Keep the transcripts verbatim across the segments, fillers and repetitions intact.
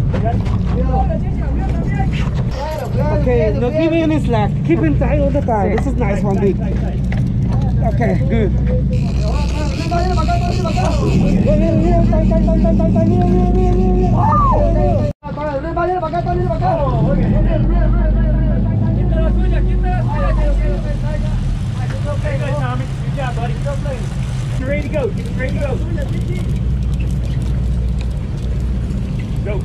Okay, no give me any slack. Keep it tight all the time. This is nice one, big. Okay, good. Ready to go. Get ready to go. Go.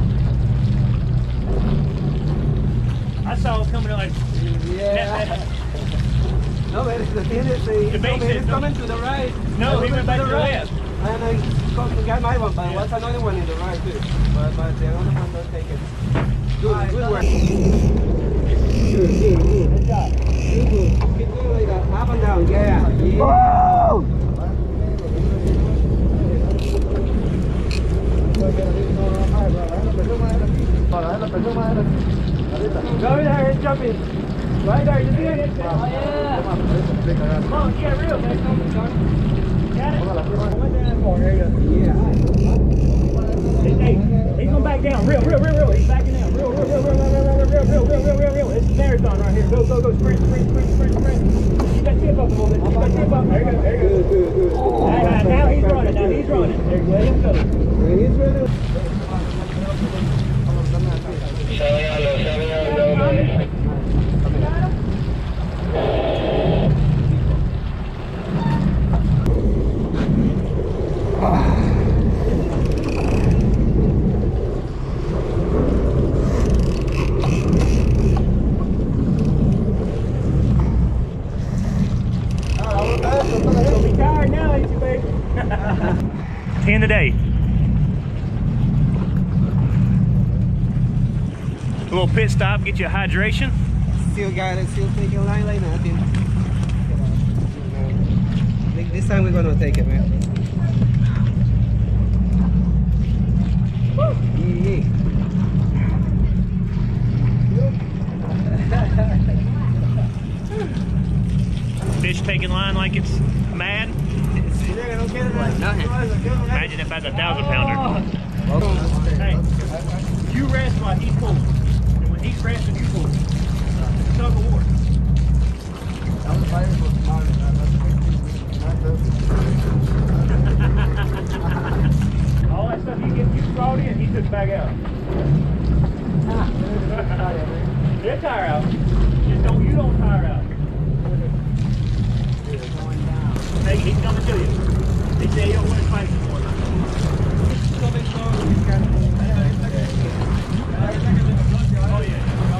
I saw it coming like. Yeah. No, but the thing is, the, the bait he's coming to the right. No, he went back to the right. left. And I got my one, but what's another one in the right too? But, but the other one don't take it. Good, good work. Good, good, good. Good job. Good, good. Keep doing like that. Up and down. Yeah. Yeah. Oh! Go there and jump in. Right there, you see it? Oh, yeah. Come on, get real, man. Got it? Yeah. Hey, hey, he's going back down. Real, real, real, real. He's backing down. Real, real, real, real, real, real, real, real, real, real, real, real. It's a marathon right here. Go, go, go. Sprint, sprint, sprint, sprint, sprint. Keep that tip up a little bit. Keep that tip up. There you go, there you go. Good, good, good. Right, right, now he's running. Now he's running. There you go. Let him go. He's running. You'll be tired now, ain't you, baby? Ten today. A little pit stop, get you a hydration. Still got it, still taking line like nothing. This time we're gonna take it, man. Woo! Yeah. Fish taking line like it's mad. Imagine if that's a thousand pounder. Hey, you rest while he's pulling. And when he's resting, you pull. Tug of war. All that stuff you get you brought in, he took back out. You'll tire out. Just don't you don't tire out. Hey, he's coming to you. They say you don't want to fight anymore. Oh yeah.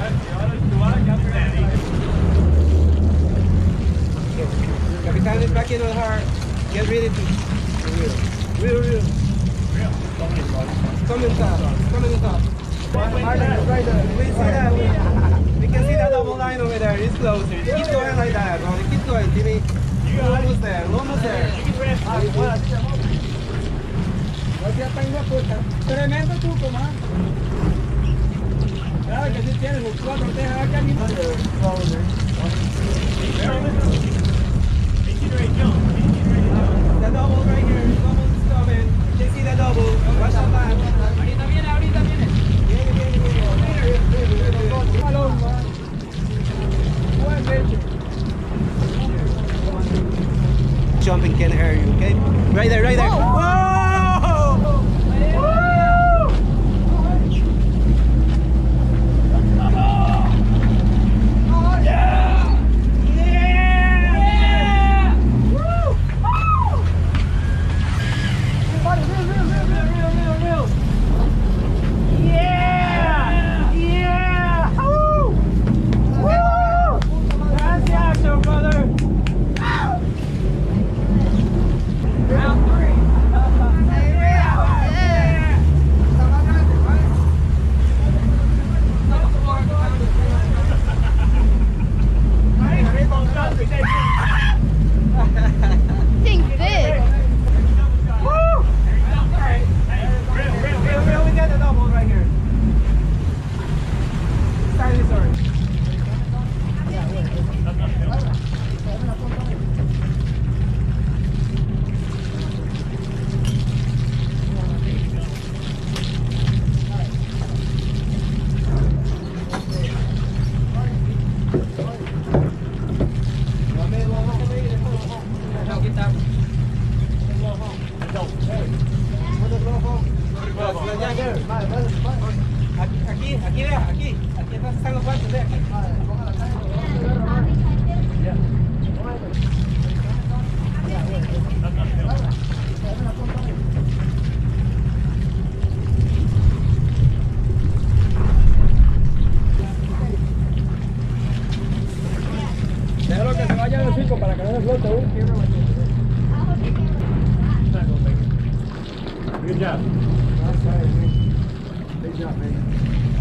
Capitan is back in with her. Get ready to. Real, real, real. Real. Come in top. Come in top. Marlin, right there. We see that. We can see that double line over there. It's closer. Keep going like that, bro. Keep going, Jimmy. You almost there. Almost there. You can rest. Tremendo truco, man. Claro que sí tienes los cuatro tejas acá mismo. The double right here. Double is coming. You see the double. Watch the time. Ahorita viene, ahorita viene. Viene, viene, viene. Alone, man. One adventure. Jumping can hurt you, okay? Right there, right there. Whoa! Aquí, vea, aquí. Aquí atrás están los guantes, vea, aquí. Déjalo que se vaya los cinco para que no se flote. Uh. Good job. Good job, man.